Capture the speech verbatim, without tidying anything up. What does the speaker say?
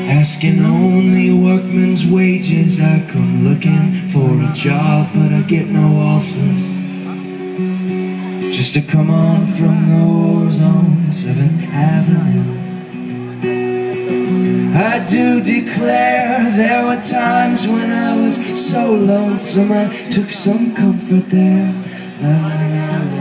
asking only workman's wages. I come looking for a job, but I get no offers. Just to come on from the wars on seventh Avenue. I do declare there were times when I was so lonesome I took some comfort there. La, la, la, la.